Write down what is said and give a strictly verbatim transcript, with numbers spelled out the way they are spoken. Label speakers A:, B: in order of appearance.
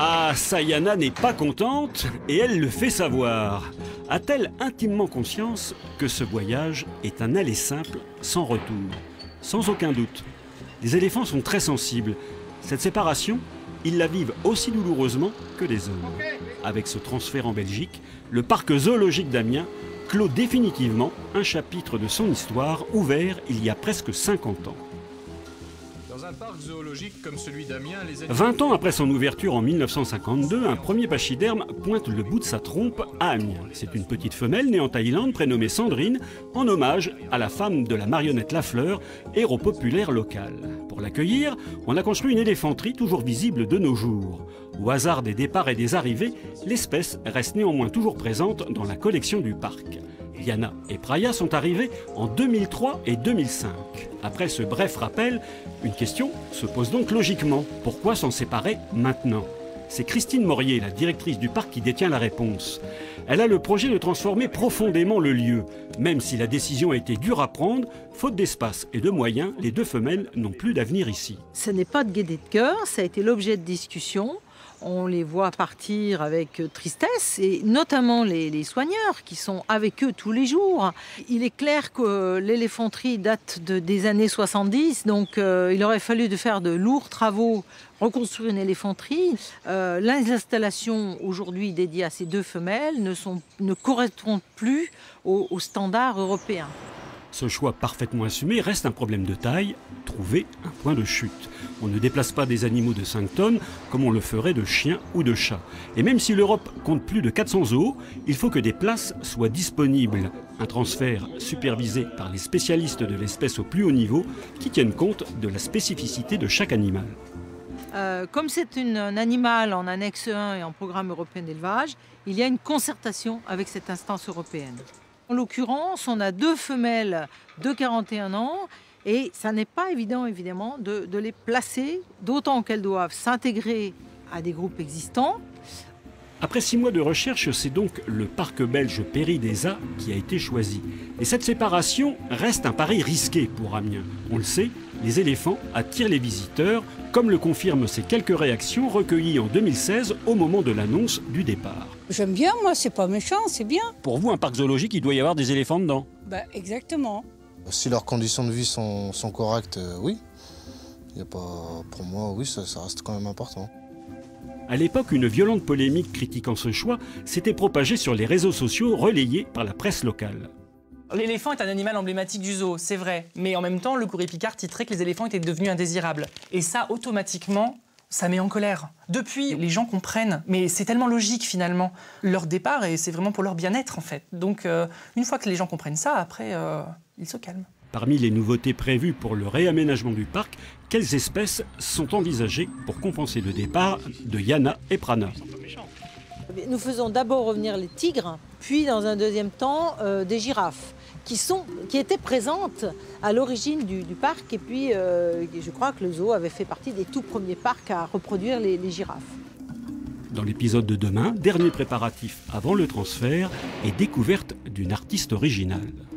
A: Ah, Sayana n'est pas contente et elle le fait savoir. A-t-elle intimement conscience que ce voyage est un aller simple sans retour? Sans aucun doute. Les éléphants sont très sensibles. Cette séparation, ils la vivent aussi douloureusement que les hommes. Avec ce transfert en Belgique, le parc zoologique d'Amiens clôt définitivement un chapitre de son histoire ouvert il y a presque cinquante ans.
B: Dans un parc zoologique comme celui d'Amiens, les animaux...
A: vingt ans après son ouverture en mille neuf cent cinquante-deux, un premier pachyderme pointe le bout de sa trompe à Amiens. C'est une petite femelle née en Thaïlande prénommée Sandrine, en hommage à la femme de la marionnette Lafleur, héros populaire local. Pour l'accueillir, on a construit une éléphanterie toujours visible de nos jours. Au hasard des départs et des arrivées, l'espèce reste néanmoins toujours présente dans la collection du parc. Yana et Praya sont arrivés en deux mille trois et deux mille cinq. Après ce bref rappel, une question se pose donc logiquement. Pourquoi s'en séparer maintenant? C'est Christine Morier, la directrice du parc, qui détient la réponse. Elle a le projet de transformer profondément le lieu. Même si la décision a été dure à prendre, faute d'espace et de moyens, les deux femelles n'ont plus d'avenir ici.
C: Ce n'est pas de gaieté de cœur, ça a été l'objet de discussion. On les voit partir avec tristesse, et notamment les, les soigneurs qui sont avec eux tous les jours. Il est clair que l'éléphanterie date de, des années soixante-dix, donc euh, il aurait fallu de faire de lourds travaux, reconstruire une éléphanterie. Euh, les installations aujourd'hui dédiées à ces deux femelles ne, sont, ne correspondent plus aux, aux standards européens.
A: Ce choix parfaitement assumé reste un problème de taille, trouver un point de chute. On ne déplace pas des animaux de cinq tonnes comme on le ferait de chiens ou de chats. Et même si l'Europe compte plus de quatre cents zoos, il faut que des places soient disponibles. Un transfert supervisé par les spécialistes de l'espèce au plus haut niveau qui tiennent compte de la spécificité de chaque animal.
C: Euh, comme c'est une, un animal en annexe un et en programme européen d'élevage, il y a une concertation avec cette instance européenne. En l'occurrence, on a deux femelles de quarante et un ans et ça n'est pas évident, évidemment, de, de les placer, d'autant qu'elles doivent s'intégrer à des groupes existants.
A: Après six mois de recherche, c'est donc le parc belge Péri des A qui a été choisi. Et cette séparation reste un pari risqué pour Amiens. On le sait, les éléphants attirent les visiteurs, comme le confirment ces quelques réactions recueillies en deux mille seize au moment de l'annonce du départ.
D: J'aime bien, moi, c'est pas méchant, c'est bien.
A: Pour vous, un parc zoologique, il doit y avoir des éléphants dedans?
D: Bah, exactement.
E: Si leurs conditions de vie sont, sont correctes, euh, oui. Y a pas, pour moi, oui, ça, ça reste quand même important.
A: À l'époque, une violente polémique critiquant ce choix s'était propagée sur les réseaux sociaux relayés par la presse locale.
F: L'éléphant est un animal emblématique du zoo, c'est vrai. Mais en même temps, le Courrier Picard titrait que les éléphants étaient devenus indésirables. Et ça, automatiquement, ça met en colère. Depuis, les gens comprennent, mais c'est tellement logique finalement, leur départ, et c'est vraiment pour leur bien-être en fait. Donc euh, une fois que les gens comprennent ça, après, euh, ils se calment.
A: Parmi les nouveautés prévues pour le réaménagement du parc, quelles espèces sont envisagées pour compenser le départ de Yana et Prana?
C: Nous faisons d'abord revenir les tigres, puis dans un deuxième temps euh, des girafes, qui, sont, qui étaient présentes à l'origine du, du parc. Et puis euh, je crois que le zoo avait fait partie des tout premiers parcs à reproduire les, les girafes.
A: Dans l'épisode de demain, dernier préparatif avant le transfert et découverte d'une artiste originale.